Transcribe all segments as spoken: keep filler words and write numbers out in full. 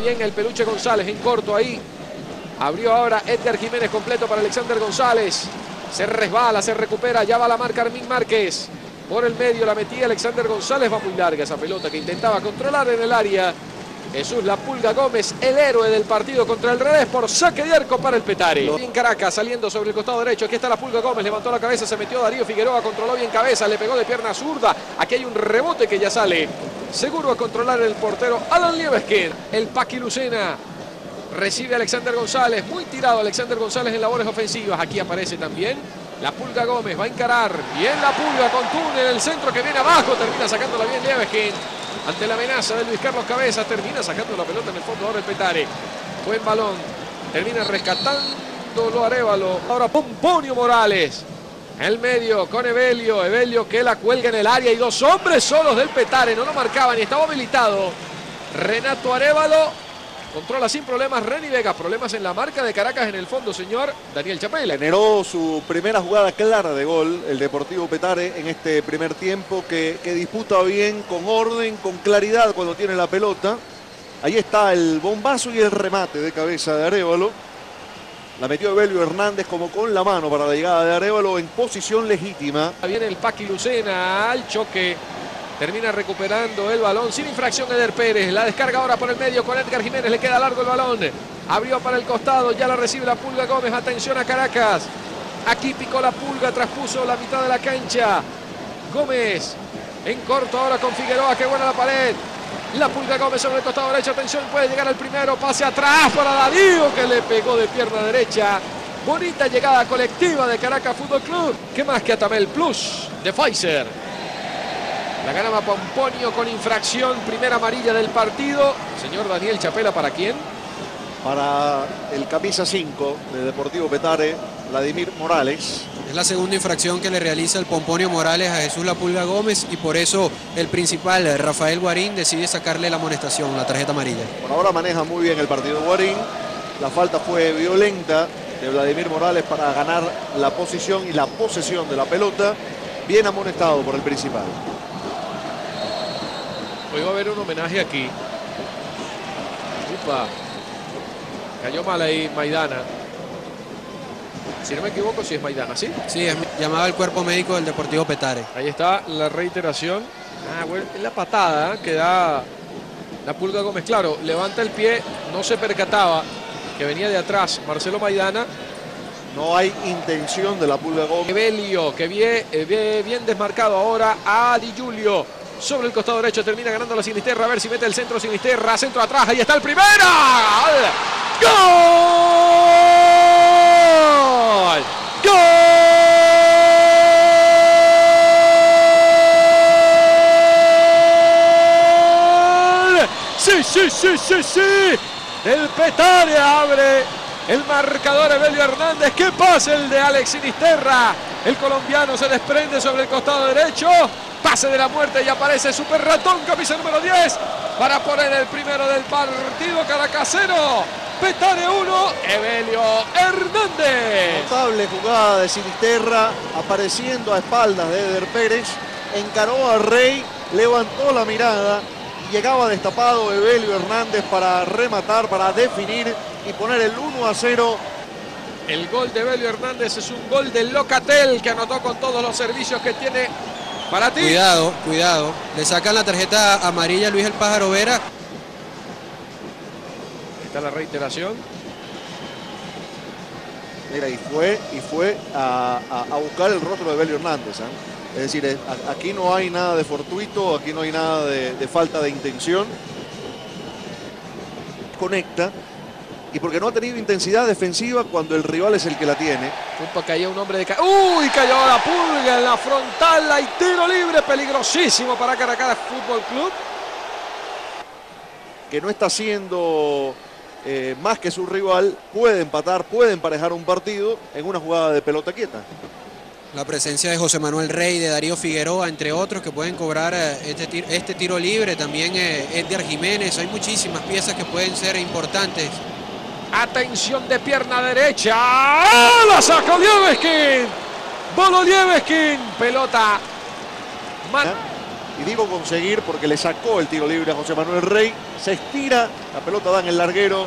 Bien el Peluche González en corto ahí. Abrió ahora Edgar Jiménez completo para Alexander González. Se resbala, se recupera. Ya va la marca Armin Márquez. Por el medio la metía Alexander González. Va muy larga esa pelota que intentaba controlar en el área. Jesús La Pulga Gómez, el héroe del partido contra el revés por saque de arco para el Petare. Bien Caracas saliendo sobre el costado derecho. Aquí está La Pulga Gómez, levantó la cabeza, se metió Darío Figueroa, controló bien cabeza, le pegó de pierna zurda. Aquí hay un rebote que ya sale. Seguro a controlar el portero Alan Liebeskin. El Paqui Lucena recibe a Alexander González. Muy tirado Alexander González en labores ofensivas. Aquí aparece también La Pulga Gómez. Va a encarar. Bien La Pulga con túnel. El centro que viene abajo. Termina sacándola bien Liebeskin. Ante la amenaza de Luis Carlos Cabeza. Termina sacando la pelota en el fondo ahora el Petare. Buen balón. Termina rescatándolo Arévalo. Ahora Pomponio Morales. El medio con Evelio. Evelio que la cuelga en el área. Y dos hombres solos del Petare. No lo marcaban y estaba habilitado Renato Arévalo. Controla sin problemas Reni Vega. Problemas en la marca de Caracas en el fondo, señor Daniel Chapela. Generó su primera jugada clara de gol el Deportivo Petare en este primer tiempo que, que disputa bien, con orden, con claridad cuando tiene la pelota. Ahí está el bombazo y el remate de cabeza de Arévalo. La metió Evelio Hernández como con la mano para la llegada de Arévalo en posición legítima. Viene el Paqui Lucena al choque. Termina recuperando el balón sin infracción Eder Pérez. La descarga ahora por el medio con Edgar Jiménez. Le queda largo el balón. Abrió para el costado. Ya la recibe La Pulga Gómez. Atención a Caracas. Aquí picó La Pulga. Traspuso la mitad de la cancha. Gómez en corto ahora con Figueroa. Qué buena la pared. La Pulga Gómez sobre el costado derecho. Atención, puede llegar al primero. Pase atrás para Darío que le pegó de pierna derecha. Bonita llegada colectiva de Caracas Fútbol Club. ¿Qué más que Atamel Plus de Pfizer? La ganaba Pomponio con infracción, primera amarilla del partido. Señor Daniel Chapela, ¿para quién? Para el camisa cinco de Deportivo Petare, Vladimir Morales. Es la segunda infracción que le realiza el Pomponio Morales a Jesús La Pulga Gómez y por eso el principal, Rafael Guarín, decide sacarle la amonestación, la tarjeta amarilla. Por ahora maneja muy bien el partido Guarín. La falta fue violenta de Vladimir Morales para ganar la posición y la posesión de la pelota. Bien amonestado por el principal. Hoy va a haber un homenaje aquí. Upa. Cayó mal ahí Maidana. Si no me equivoco, sí es Maidana, ¿sí? Sí, es llamado al cuerpo médico del Deportivo Petare. Ahí está la reiteración. Ah, bueno, es la patada que da La Pulga Gómez. Claro, levanta el pie, no se percataba que venía de atrás Marcelo Maidana. No hay intención de La Pulga Gómez. Evelio, que ve, ve bien desmarcado ahora a Di Giulio. Sobre el costado derecho termina ganando la Sinisterra. A ver si mete el centro Sinisterra. Centro atrás. Ahí está el primero. ¡Gol! ¡Gol! ¡Sí, sí, sí, sí, sí! El Petare abre el marcador Evelio Hernández. ¡Qué pase el de Alex Sinisterra! El colombiano se desprende sobre el costado derecho. Pase de la muerte y aparece Super Ratón, camisa número diez, para poner el primero del partido caracasero. Petare uno, Evelio Hernández. Notable jugada de Sinisterra, apareciendo a espaldas de Eder Pérez. Encaró a Rey, levantó la mirada y llegaba destapado Evelio Hernández para rematar, para definir y poner el uno a cero. El gol de Evelio Hernández es un gol del Locatel que anotó con todos los servicios que tiene. Para ti. Cuidado, cuidado. Le sacan la tarjeta amarilla a Luis el Pájaro Vera. Está la reiteración. Mira, y fue, y fue a, a, a buscar el rostro de Evelio Hernández. ¿eh? Es decir, es, a, aquí no hay nada de fortuito, aquí no hay nada de, de falta de intención. Conecta. Y porque no ha tenido intensidad defensiva cuando el rival es el que la tiene. Upa, caía un hombre de... Ca... ¡Uy! Cayó La Pulga en la frontal. Hay tiro libre peligrosísimo para Caracas Fútbol Club. Que no está haciendo eh, más que su rival. Puede empatar, puede emparejar un partido en una jugada de pelota quieta. La presencia de José Manuel Rey, de Darío Figueroa, entre otros, que pueden cobrar eh, este, tiro, este tiro libre. También eh, Edgar Jiménez. Hay muchísimas piezas que pueden ser importantes. Atención de pierna derecha. ¡Ah! La sacó Liebeskin. Bolo Liebeskin. Pelota. Man... Y digo conseguir porque le sacó el tiro libre a José Manuel Rey. Se estira, la pelota da en el larguero.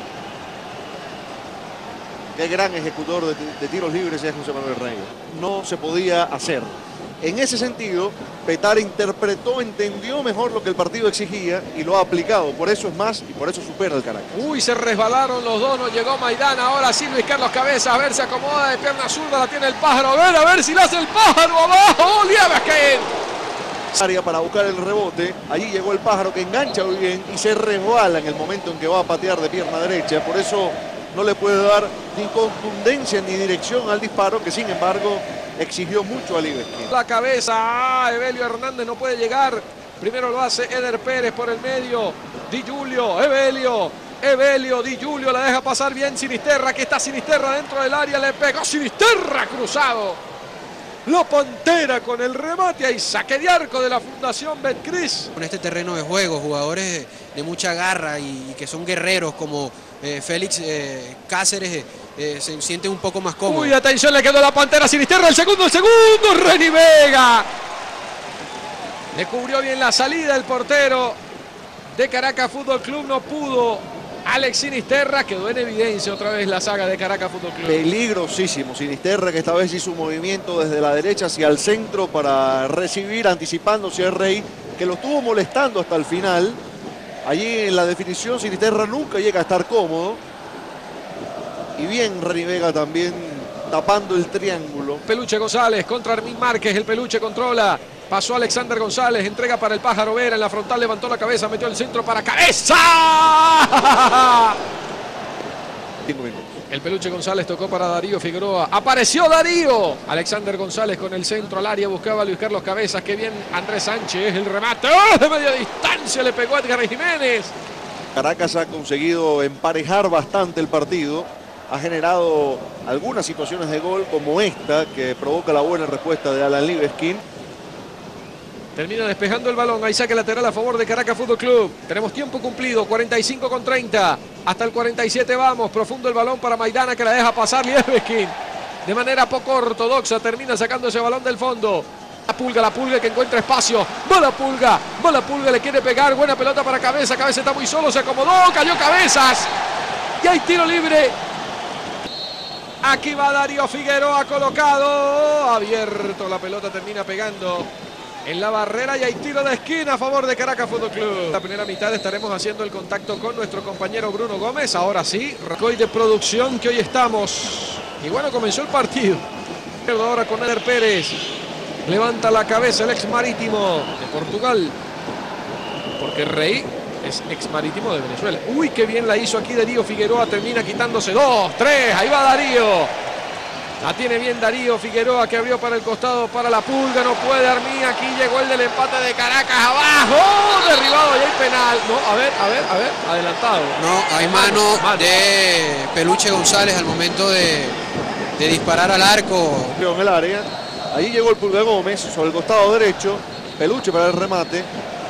Qué gran ejecutor de, de tiros libres es José Manuel Rey. No se podía hacer. En ese sentido, Petare interpretó, entendió mejor lo que el partido exigía y lo ha aplicado. Por eso es más y por eso supera el Caracas. Uy, se resbalaron los dos, no llegó Maidana. Ahora sí Luis Carlos Cabeza, a ver, se acomoda de pierna zurda, la tiene el pájaro. A ver, a ver si la hace el pájaro abajo. Liebeskin. Área para buscar el rebote. Allí llegó el pájaro que engancha muy bien y se resbala en el momento en que va a patear de pierna derecha. Por eso no le puede dar ni contundencia ni dirección al disparo, que sin embargo exigió mucho a Liebeskin. La cabeza, ah, Evelio Hernández no puede llegar. Primero lo hace Eder Pérez por el medio. Di Giulio, Evelio, Evelio, Di Giulio la deja pasar bien Sinisterra, que está Sinisterra dentro del área, le pegó Sinisterra cruzado. La Pantera con el remate y saque de arco de la Fundación Betcris. Con este terreno de juego, jugadores de mucha garra y, y que son guerreros como eh, Félix eh, Cáceres eh, se sienten un poco más cómodos. Uy, atención, le quedó la Pantera Sinisterra, el segundo, el segundo, Reni Vega. Le cubrió bien la salida el portero de Caracas Fútbol Club, no pudo. Alex Sinisterra, quedó en evidencia otra vez la saga de Caracas Fútbol Club. Peligrosísimo Sinisterra, que esta vez hizo un movimiento desde la derecha hacia el centro para recibir, anticipándose al Rey, que lo estuvo molestando hasta el final. Allí en la definición Sinisterra nunca llega a estar cómodo. Y bien Reni Vega también tapando el triángulo. Peluche González contra Armin Márquez, el Peluche controla. Pasó Alexander González, entrega para el Pájaro Vera en la frontal, levantó la cabeza, metió el centro para Cabeza. Cinco minutos. El Peluche González tocó para Darío Figueroa. ¡Apareció Darío! Alexander González con el centro al área, buscaba a Luis Carlos Cabezas. ¡Qué bien Andrés Sánchez! El remate. ¡Oh! De media distancia le pegó a Edgar Jiménez. Caracas ha conseguido emparejar bastante el partido. Ha generado algunas situaciones de gol como esta, que provoca la buena respuesta de Alan Liebeskin. Termina despejando el balón, hay saque lateral a favor de Caracas Fútbol Club. Tenemos tiempo cumplido, cuarenta y cinco con treinta. Hasta el cuarenta y siete vamos, profundo el balón para Maidana, que la deja pasar Liebeskin. De manera poco ortodoxa termina sacando ese balón del fondo. La Pulga, la Pulga que encuentra espacio. Va la Pulga, va la Pulga, le quiere pegar. Buena pelota para Cabeza, Cabeza está muy solo, se acomodó, cayó Cabezas. Y hay tiro libre. Aquí va Darío Figueroa colocado. Abierto, la pelota termina pegando en la barrera y hay tiro de esquina a favor de Caracas Fútbol Club. La primera mitad estaremos haciendo el contacto con nuestro compañero Bruno Gómez. Ahora sí, recoy de producción que hoy estamos. Y bueno, comenzó el partido. Ahora con Eder Pérez. Levanta la cabeza el ex marítimo de Portugal. Porque Rey es ex marítimo de Venezuela. Uy, qué bien la hizo aquí Darío Figueroa. Termina quitándose dos, tres. Ahí va Darío. La tiene bien Darío Figueroa, que abrió para el costado para la Pulga. No puede Armín. Aquí llegó el del empate de Caracas abajo. Derribado y hay penal. No, a ver, a ver, a ver. Adelantado. No, hay mano, mano de Peluche González al momento de, de disparar al arco. En el área. Ahí llegó el Pulga Gómez sobre el costado derecho. Peluche para el remate.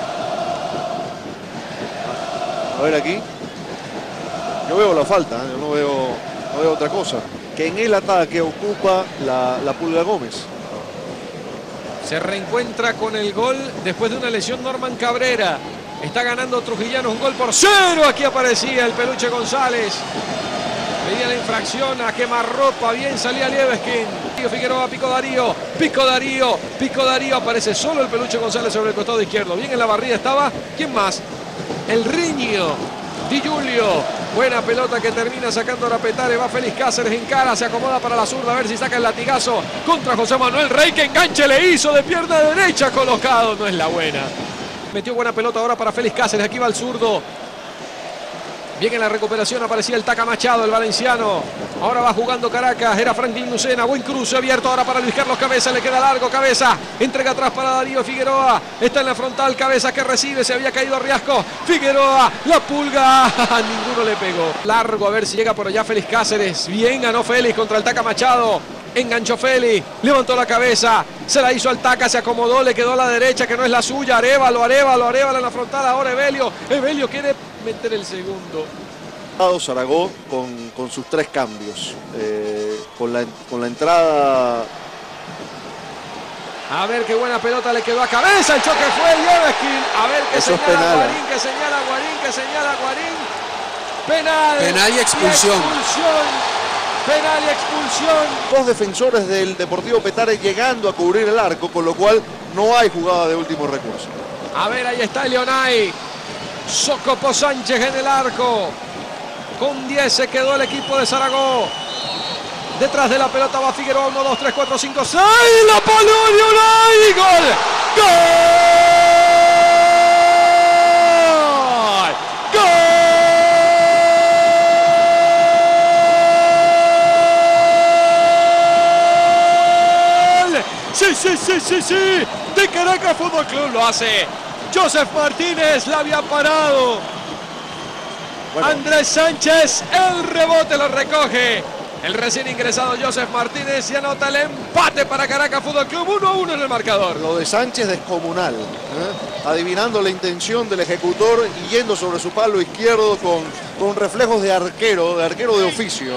A ver aquí. Yo veo la falta, ¿eh? Yo no veo, no veo otra cosa. Que en el ataque ocupa la, la Pulga Gómez. Se reencuentra con el gol después de una lesión Norman Cabrera. Está ganando Trujillano un gol por cero. Aquí aparecía el Peluche González. Pedía la infracción a quemarropa. Bien salía Liebeskin. Figueroa, Pico Darío. Pico Darío. Pico Darío. Aparece solo el Peluche González sobre el costado izquierdo. Bien en la barrida estaba. ¿Quién más? El Riño. Di Giulio. Buena pelota que termina sacando a Petare. Va Félix Cáceres en cara. Se acomoda para la zurda. A ver si saca el latigazo contra José Manuel Rey. Que enganche le hizo de pierna derecha. Colocado. No es la buena. Metió buena pelota ahora para Félix Cáceres. Aquí va el zurdo. Bien en la recuperación aparecía el Taca Machado, el valenciano. Ahora va jugando Caracas. Era Franklin Lucena. Buen cruce abierto ahora para Luis Carlos Cabeza. Le queda largo Cabeza. Entrega atrás para Darío Figueroa. Está en la frontal. Cabeza que recibe. Se había caído Riasco. Figueroa. La Pulga. Ninguno le pegó. Largo a ver si llega por allá Félix Cáceres. Bien ganó Félix contra el Taca Machado. Enganchó Félix. Levantó la cabeza. Se la hizo al Taca. Se acomodó. Le quedó a la derecha que no es la suya. Arévalo, Arévalo, Arévalo en la frontal. Ahora Evelio. Evelio quiere meter el segundo. Zaragoza con, con sus tres cambios. Eh, con, la, con la entrada A ver qué buena pelota le quedó a cabeza. El choque fue el Yeveskin. A ver qué Eso es señala penal. Guarín, que señala Guarín, que señala Guarín. Penal. Penal y expulsión. Y expulsión. Penal y expulsión. Dos defensores del Deportivo Petare llegando a cubrir el arco, con lo cual no hay jugada de último recurso. A ver, ahí está Leonay. Socopo Sánchez en el arco. Con diez se quedó el equipo de Zaragoza. Detrás de la pelota va Figueroa. uno, dos, tres, cuatro, cinco, seis. La pone Leonay. ¡Gol! ¡Gol! ¡Gol! Sí, sí, sí, sí, sí. De Caracas Fútbol Club lo hace. Joseph Martínez la había parado. Bueno. Andrés Sánchez, el rebote lo recoge. El recién ingresado Joseph Martínez y anota el empate para Caracas Fútbol Club. uno a uno en el marcador. Lo de Sánchez descomunal, ¿eh? Adivinando la intención del ejecutor y yendo sobre su palo izquierdo con, con reflejos de arquero, de arquero de oficio.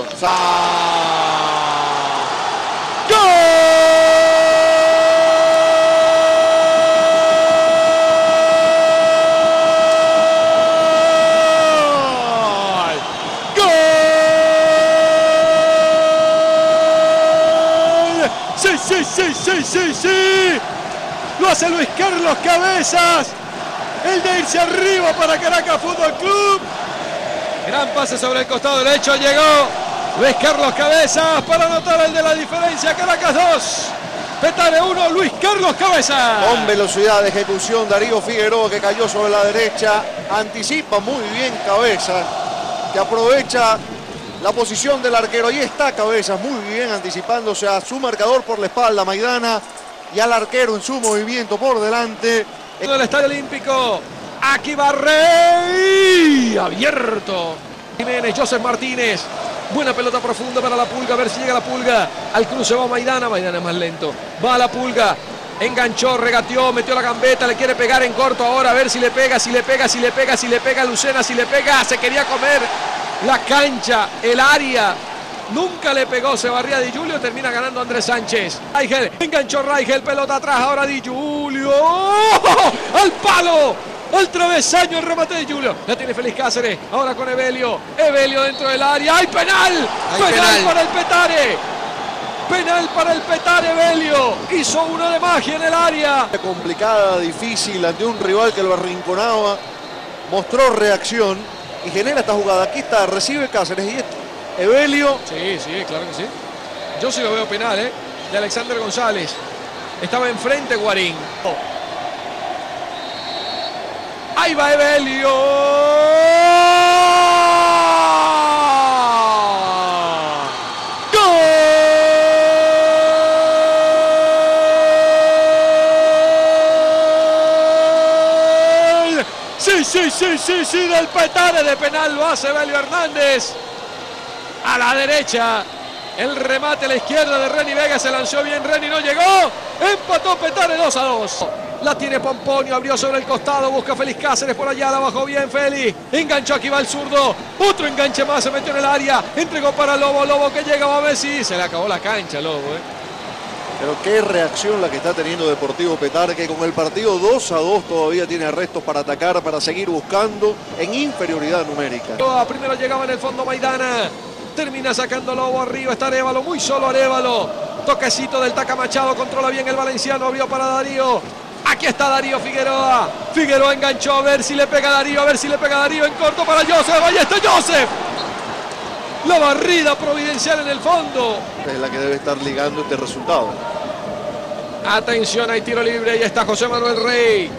Sí, sí, sí, sí, sí, sí. Lo hace Luis Carlos Cabezas. El de irse arriba para Caracas Fútbol Club. Gran pase sobre el costado derecho. Llegó Luis Carlos Cabezas para anotar el de la diferencia. Caracas dos. Petare uno. Luis Carlos Cabezas. Con velocidad de ejecución Darío Figueroa, que cayó sobre la derecha. Anticipa muy bien Cabezas, que aprovecha la posición del arquero. Ahí está Cabezas, muy bien anticipándose a su marcador por la espalda, Maidana, y al arquero en su movimiento por delante. En el Estadio Olímpico, aquí va Rey, abierto. Jiménez, Joseph Martínez, buena pelota profunda para la Pulga, a ver si llega la Pulga. Al cruce va Maidana, Maidana es más lento. Va a la Pulga, enganchó, regateó, metió la gambeta, le quiere pegar en corto ahora, a ver si le pega, si le pega, si le pega, si le pega Lucena, si le pega, se quería comer la cancha, el área. Nunca le pegó, se barría Di Giulio, termina ganando Andrés Sánchez. Raigel, enganchó Raigel, pelota atrás, ahora Di Giulio. ¡Oh! ¡Al palo! Al travesaño el remate de Giulio. La tiene Félix Cáceres, ahora con Evelio. Evelio dentro del área. ¡Hay penal! Hay ¡Penal, penal para el Petare! Penal para el Petare, Evelio. Hizo una de magia en el área. Complicada, difícil, ante un rival que lo arrinconaba. Mostró reacción y genera esta jugada. Aquí está, recibe Cáceres y Evelio. Sí, sí, claro que sí. Yo sí lo veo penal, ¿eh? De Alexander González. Estaba enfrente Guarín. Oh. Ahí va Evelio. ¡Gol! Sí, sí, sí, sí, sí, del Petare de penal lo hace Evelio Hernández. A la derecha, el remate a la izquierda de Reni Vega, se lanzó bien, Reni no llegó, empató Petare dos a dos. La tiene Pomponio, abrió sobre el costado, busca Félix Cáceres por allá, la bajó bien Félix, enganchó, aquí va el zurdo, otro enganche más, se metió en el área, entregó para Lobo, Lobo que llega, va a ver si se le acabó la cancha, Lobo, ¿eh? Pero qué reacción la que está teniendo Deportivo Petare, que con el partido dos a dos todavía tiene arrestos para atacar, para seguir buscando en inferioridad numérica. Primero llegaba en el fondo Maidana. Termina sacando Lobo arriba, está Arévalo, muy solo Arévalo. Toquecito del Taca Machado, controla bien el valenciano, abrió para Darío. Aquí está Darío Figueroa. Figueroa enganchó, a ver si le pega a Darío, a ver si le pega a Darío en corto para Joseph. Ahí está Joseph. La barrida providencial en el fondo. Es la que debe estar ligando este resultado. Atención, hay tiro libre, ahí está José Manuel Rey.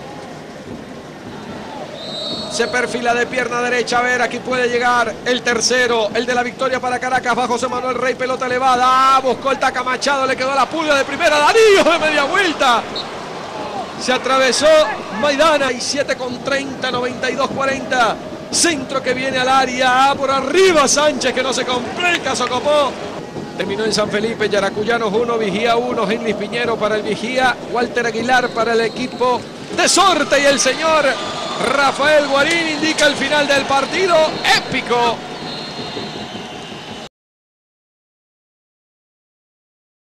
Se perfila de pierna derecha, a ver, aquí puede llegar el tercero, el de la victoria para Caracas, va José Manuel Rey, pelota elevada, ah, buscó el Taca Machado, le quedó la Pulga de primera, Darío de media vuelta. Se atravesó Maidana y siete con treinta, noventa y dos cuarenta. Centro que viene al área, ah, por arriba Sánchez que no se complica, Socopó. Terminó en San Felipe, Yaracuyanos uno, Vigía uno, Henlis Piñero para el Vigía, Walter Aguilar para el equipo de Sorte y el señor Rafael Guarín indica el final del partido épico.